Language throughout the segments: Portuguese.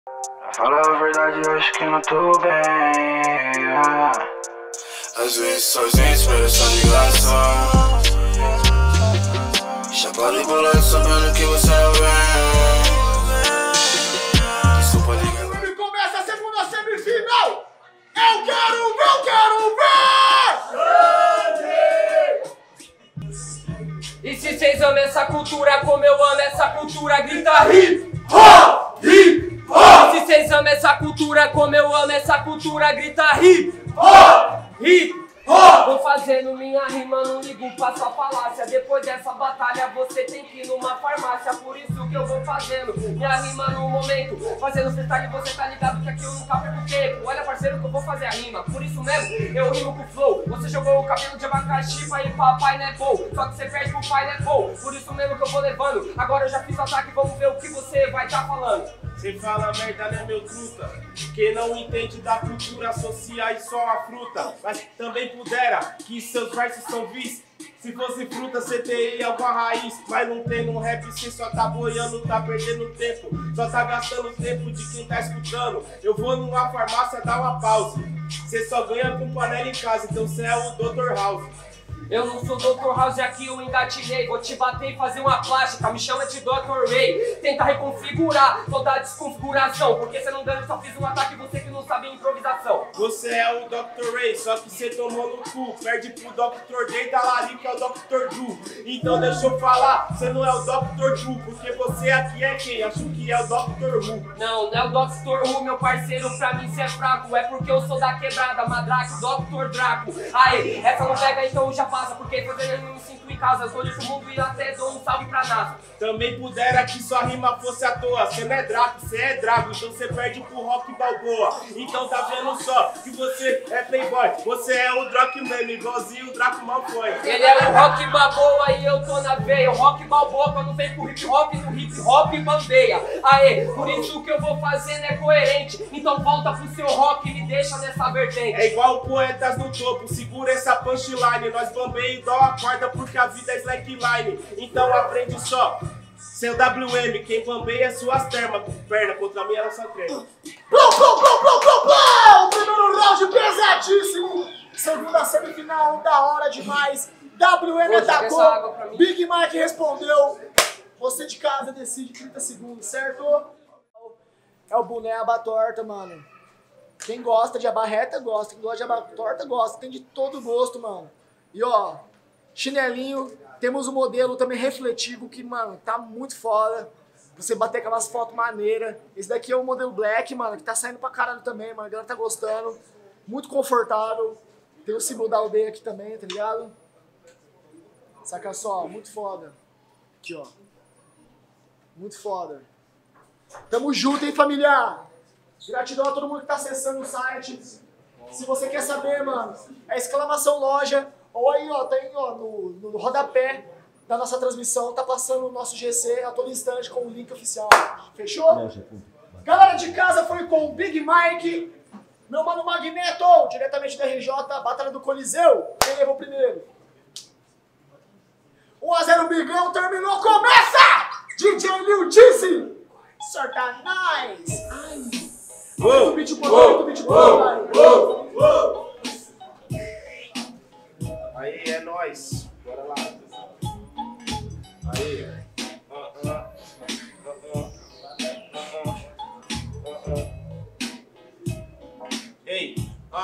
Fala a verdade, eu acho que não tô bem. Às vezes sozinho, espero essa ligação. Chapado e bolado, sabendo que você não vem. Desculpa ligar. E começa a segunda semifinal. Eu quero ver! E se vocês amam essa cultura como eu amo essa cultura, grita hip hop! Hip hop! E se vocês amam essa cultura como eu amo essa cultura, grita hip hop! Hip hop! Vou fazendo minha rima, não ligo pra sua falácia. Depois dessa batalha você tem que ir numa farmácia. Por isso que eu vou fazendo minha rima no momento. Fazendo freestyle, você tá ligado que aqui eu nunca perco tempo. Olha parceiro que eu vou fazer a rima. Por isso mesmo, eu rimo com flow. Você jogou o cabelo de abacaxi pra ir papai, né, pô? Só que você perde pro pai, né, pô? Por isso mesmo que eu vou levando. Agora eu já fiz o ataque, vamos ver o que você vai tá falando. Cê fala merda, né, meu truta? Quem não entende da cultura associa e só a fruta. Mas também pudera que seus versos são vis. Se fosse fruta, cê teria alguma raiz. Mas não tem no rap, cê só tá boiando, tá perdendo tempo. Só tá gastando tempo de quem tá escutando. Eu vou numa farmácia dar uma pausa. Cê só ganha com panela em casa, então cê é o Dr. House. Eu não sou Dr. House, aqui eu engatilhei. Vou te bater e fazer uma plástica, me chama de Dr. Ray. Tenta reconfigurar toda a desconfiguração, porque você não ganha, só fiz um ataque, você que não sabe improvisação. Você é o Dr. Ray, só que você tomou no cu. Perde pro Dr. Dre da Lari, que é o Dr. Drew. Então deixa eu falar, você não é o Dr. Drew, porque você aqui é quem? Acho que é o Dr. Who. Não é o Dr. Who, meu parceiro, pra mim cê é fraco. É porque eu sou da quebrada, Madrake, Dr. Draco. Aí, essa não pega, então já passa, porque fazendo eu não me sinto em casa. Eu sou desse mundo e até dou um salve pra NASA. Também pudera que sua rima fosse à toa. Você não é Draco, você é Drago, então você perde pro Rock Balboa. Então tá vendo só que você é playboy. Você é o Dracman, igualzinho o Draco Malfoy. Ele é o Rock Balboa e eu tô na veia. O Rock Balboa quando vem pro hip hop, no hip hop bambeia. Aê, por isso que eu vou fazendo é coerente. Então volta pro seu rock e me deixa nessa vertente. É igual poetas no topo, segura essa punchline. Nós bambeia e dó a corda porque a vida é slackline. Então aprende só. Seu WM, quem bambeia é suas pernas contra mim era só creme. Primeiro round pesadíssimo. Segunda semifinal, da hora demais. WM atacou, Big Mike respondeu. Você de casa decide 30 segundos, certo? É o boné aba torta, mano. Quem gosta de aba reta, gosta. Quem gosta de aba torta, gosta. Tem de todo gosto, mano. E ó, chinelinho. Temos um modelo também refletivo que, mano, tá muito foda. Você bater aquelas fotos maneiras. Esse daqui é o modelo black, mano, que tá saindo pra caralho também, mano. A galera tá gostando. Muito confortável. Tem o símbolo da aldeia aqui também, tá ligado? Saca só, muito foda. Aqui, ó. Muito foda. Tamo junto, hein, familiar? Gratidão a todo mundo que tá acessando o site. Se você quer saber, mano, é exclamação loja. Ou aí, ó, tem ó, no rodapé da nossa transmissão, tá passando o nosso GC a todo instante com o link oficial. Fechou? Galera de casa, foi com o Big Mike, meu mano Magneto, diretamente da RJ, Batalha do Coliseu. Quem levou primeiro? 1 a 0 Bigão, terminou, começa! DJ Lil Disse! Satanás! Ai! Muito beat bonito, muito beat bonito, Aí é nóis. Bora lá. Aí. Ei,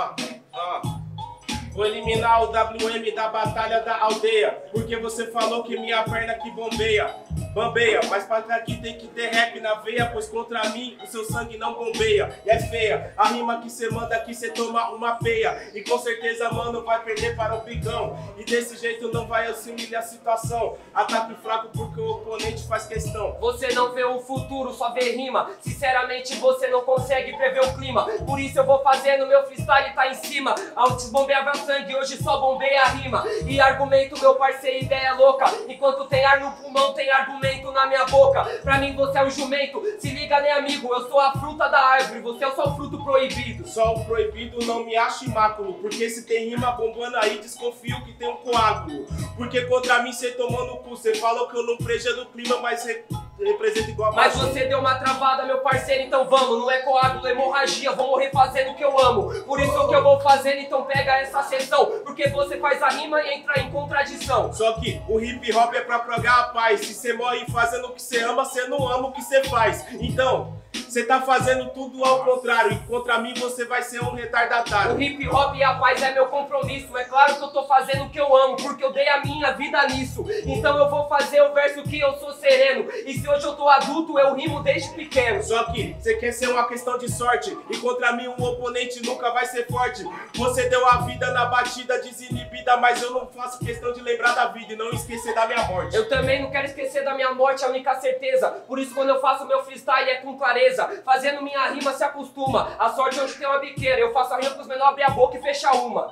Vou eliminar o WM da Batalha da Aldeia, porque você falou que minha perna que bambeia, mas pra aqui tem que ter rap na veia, pois contra mim o seu sangue não bombeia. E é feia, a rima que cê manda aqui cê toma uma peia, e com certeza, mano, vai perder para o Bigão. E desse jeito não vai assimilar a situação. Ataque fraco porque o oponente faz questão. Você não vê o futuro, só vê rima. Sinceramente você não consegue prever o clima. Por isso eu vou fazendo, meu freestyle tá em cima. Antes bombeava sangue, hoje só bombeia a rima. E argumento, meu parceiro, ideia louca. Enquanto tem ar no pulmão, tem argumento na minha boca. Pra mim você é o jumento, se liga né amigo. Eu sou a fruta da árvore, você é só o fruto proibido. Só o proibido não me acha imáculo, porque se tem rima bombando aí, desconfio que tem um coágulo. Porque contra mim cê tomou no cu, cê falou que eu não preja do clima, mas representa igual a Mas você deu uma travada, meu parceiro, então vamos. Não é coágulo, é hemorragia, vou morrer fazendo o que eu amo. Por isso que eu vou fazendo, então pega essa sessão. Porque você faz a rima e entra em contradição. Só que o hip hop é pra progar a paz. Se você morre fazendo o que você ama, você não ama o que você faz. Então, você tá fazendo tudo ao contrário. E contra mim você vai ser um retardatário. O hip hop e a paz é meu compromisso. É claro que eu tô fazendo o que eu amo, porque eu dei a minha vida nisso. Então eu vou fazer o verso que eu sou sereno. E se hoje eu tô adulto, eu rimo desde pequeno. Só que você quer ser uma questão de sorte. E contra mim um oponente nunca vai ser forte. Você deu a vida na batida desinibida, mas eu não faço questão de lembrar da vida e não esquecer da minha morte. Eu também não quero esquecer da minha morte, é a única certeza. Por isso quando eu faço meu freestyle é com clareza. Fazendo minha rima se acostuma. A sorte hoje tem uma biqueira. Eu faço a rima pros menores abrir a boca e fechar uma.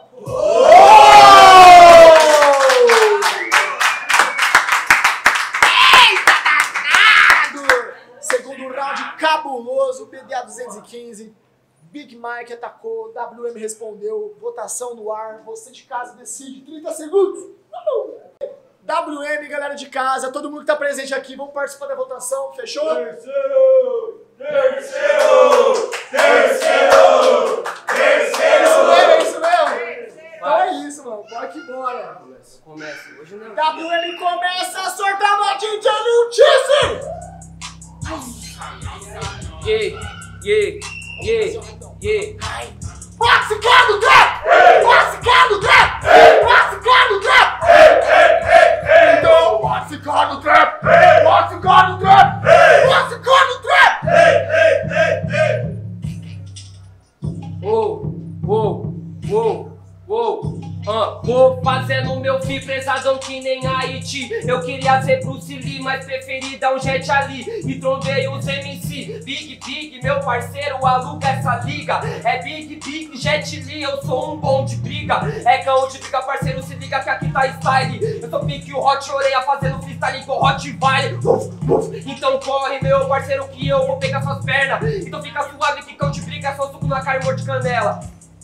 Segundo round cabuloso, PDA 215. Big Mike atacou, WM respondeu, votação no ar, você de casa decide, 30 segundos. WM, galera de casa, todo mundo que tá presente aqui, vamos participar da votação, fechou? Terceiro! É isso mesmo? Então é isso, mano, bora que bora. Começa, hoje não. WM começa a sortar a notinha de Alutice! Classificado trap! Classificado trap! Classificado trap! Então, classificado trap! Classificado trap! Classificado trap! Vou fazendo meu fi pesadão que nem Haiti. Eu queria ser Bruce Lee, mas preferi dar um Jet Ali. E trombei os MC, Big, meu parceiro, aluga essa liga. É Big, Jet Li, eu sou um bom de briga. É cão de briga, parceiro, se liga que aqui tá style. Eu sou pique o Hot Oreia fazendo freestyle com Hot Vile. Então corre, meu parceiro, que eu vou pegar suas pernas. Então fica suave que cão de briga é só suco na cara e mor de canela.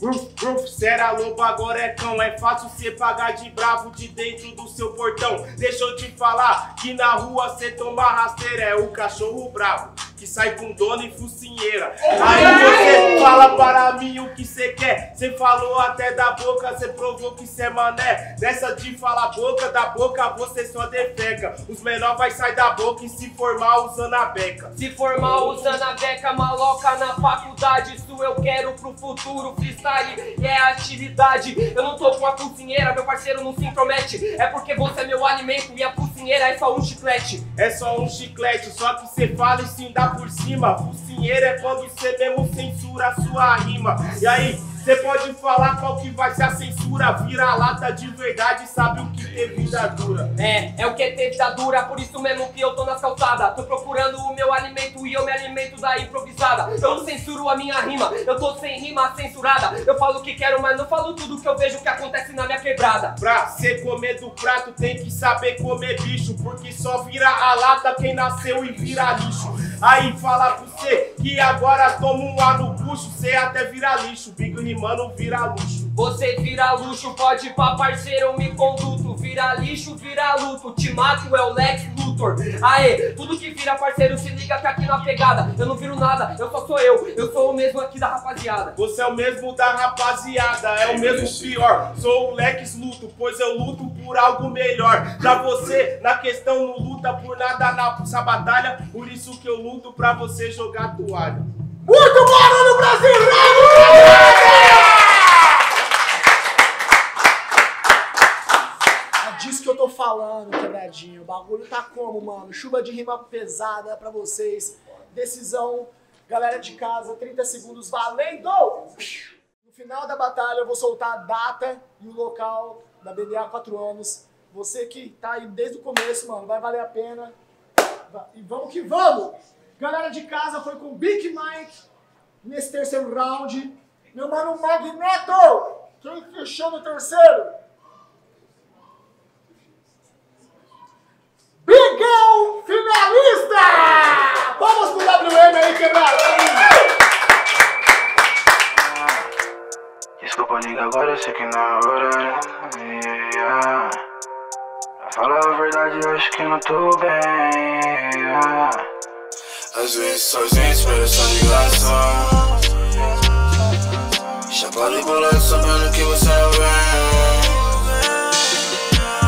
Cê era lobo, agora é cão. É fácil cê pagar de bravo de dentro do seu portão. Deixa eu te falar que na rua cê toma rasteira. É o cachorro bravo que sai com dono e focinheira. Aí você fala para mim o que cê quer. Cê falou até da boca, cê provou que cê é mané. Nessa de falar boca, da boca você só defeca. Os menor vai sair da boca e se formar usando a beca. Se formar usando a beca, maloca na faculdade. Isso eu quero pro futuro, freestyle e é atividade. Eu não tô com a focinheira, meu parceiro não se intromete. É porque você é meu alimento e a focinheira é só um chiclete. É só um chiclete, só que cê fala e se dá por cima. Focinheira é quando cê mesmo censura a sua rima. E aí, cê pode falar qual que vai ser a censura. Vira lata de verdade, sabe o que ter vida dura. É o que ter vida dura, por isso mesmo que eu tô nas calçadas. Tô procurando o meu alimento e eu me alimento da improvisada. Eu não censuro a minha rima, eu tô sem rima censurada. Eu falo o que quero, mas não falo tudo que eu vejo que acontece na minha quebrada. Pra cê comer do prato tem que saber comer bicho, porque só vira a lata quem nasceu e vira lixo. Aí fala pra você que agora toma um ar no bucho, cê até vira lixo, Big rimando vira luxo. Você vira luxo, pode ir pra parceiro, eu me conduto. Vira lixo, vira luto, te mato é o Lex Luthor. Aê, tudo que vira parceiro se liga que aqui na pegada. Eu não viro nada, eu só sou eu sou o mesmo aqui da rapaziada. Você é o mesmo da rapaziada, é o mesmo pior. Sou o Lex Luthor, pois eu luto por algo melhor. Já você, na questão, não luta por nada nessa batalha. Por isso que eu luto pra você jogar toalha. Muito barulho brasileiro! É disso que eu tô falando, quebradinho. O bagulho tá como, mano? Chuva de rima pesada pra vocês. Decisão, galera de casa, 30 segundos valendo! No final da batalha eu vou soltar a data e o local da BDA 4 anos. Você que tá aí desde o começo, mano, vai valer a pena. E vamos que vamos! Galera de casa, foi com Big Mike nesse terceiro round. Meu mano Magneto, quem fechou no terceiro? Bigão finalista! Vamos pro WM aí, quebrado! Desculpa, nigga, agora eu sei que na hora. Pra falar a verdade, eu acho que não tô bem. Às vezes sozinho, expressão de ligação. Chapado e bolado, sabendo que você não vem.